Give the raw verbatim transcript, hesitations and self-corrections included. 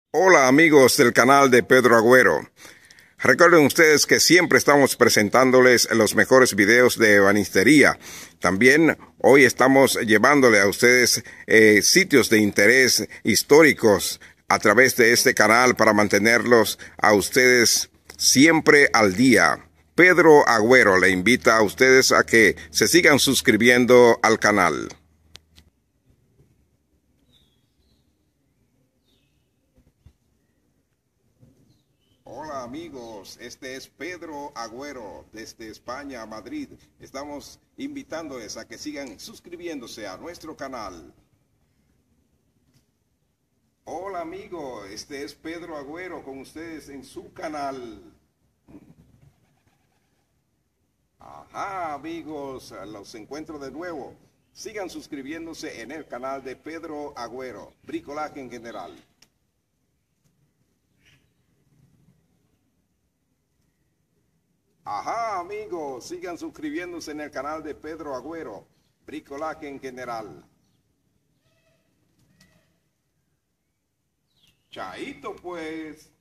Hola amigos del canal de Pedro Agüero. Recuerden ustedes que siempre estamos presentándoles los mejores videos de ebanistería. También hoy estamos llevándole a ustedes eh, sitios de interés históricos a través de este canal para mantenerlos a ustedes siempre al día. Pedro Agüero le invita a ustedes a que se sigan suscribiendo al canal. Hola amigos, este es Pedro Agüero desde España, Madrid. Estamos invitándoles a que sigan suscribiéndose a nuestro canal. Hola amigo, este es Pedro Agüero con ustedes en su canal. Ajá amigos, los encuentro de nuevo. Sigan suscribiéndose en el canal de Pedro Agüero, bricolaje en general. Ajá, amigos, sigan suscribiéndose en el canal de Pedro Agüero, bricolaje en general. Chaito, pues.